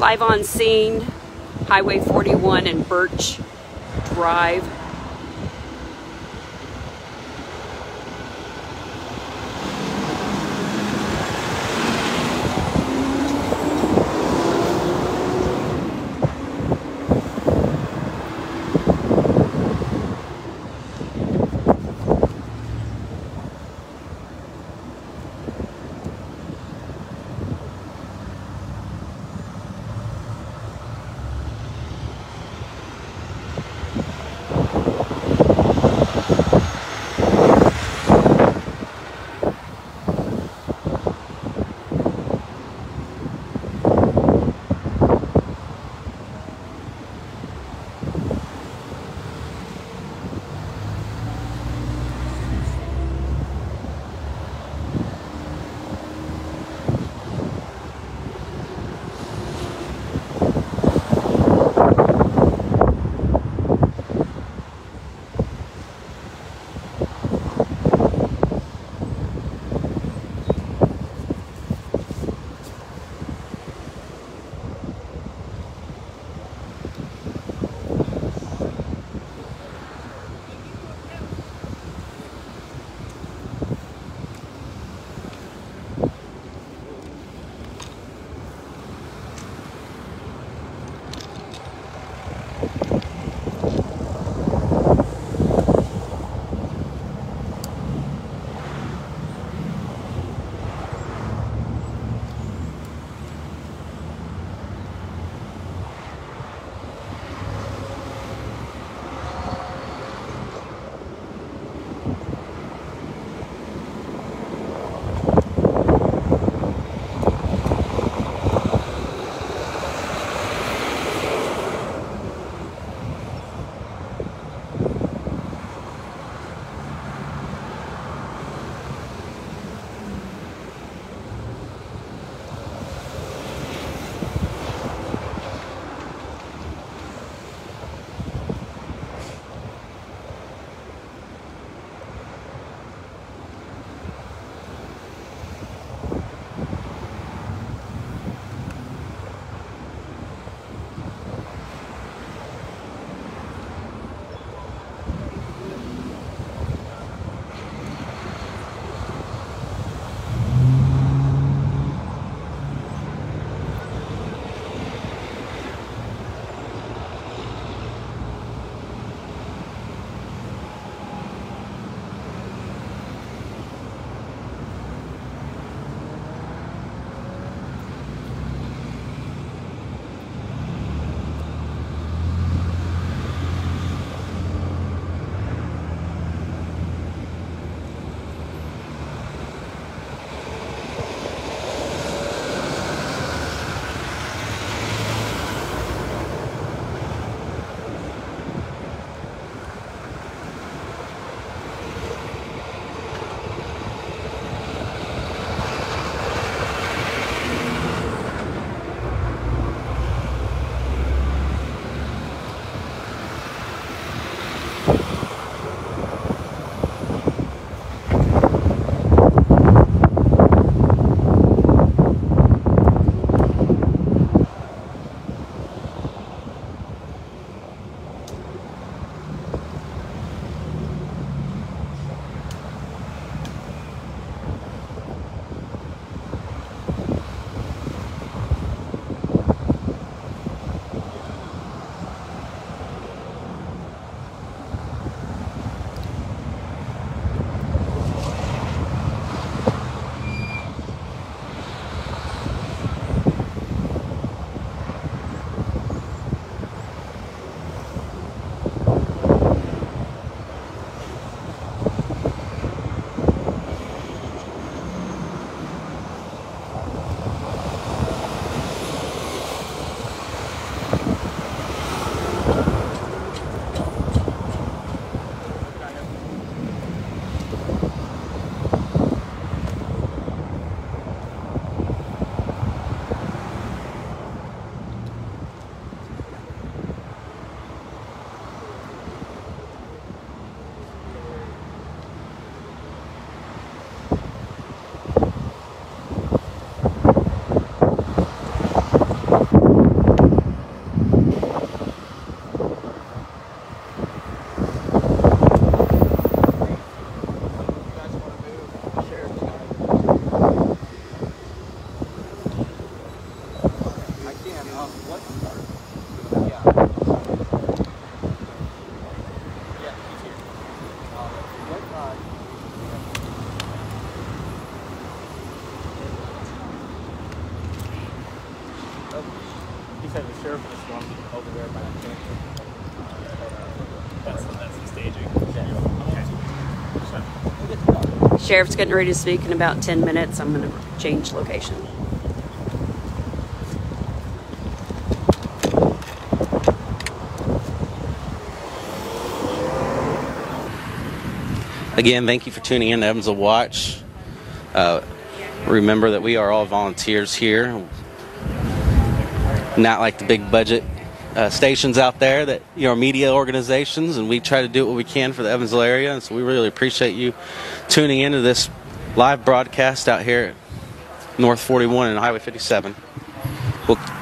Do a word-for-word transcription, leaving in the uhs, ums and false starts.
Live on scene, Highway forty-one and Birch Drive. said the sheriff was going over there by the camp. That's, that's the staging. Okay. Sheriff's getting ready to speak in about ten minutes. I'm going to change location. Again, thank you for tuning in to EvansvilleWatch. Uh, remember that we are all volunteers here, not like the big budget uh, stations out there that, you know, media organizations, and we try to do what we can for the Evansville area. And so we really appreciate you tuning into this live broadcast out here at North forty-one and Highway fifty-seven. We'll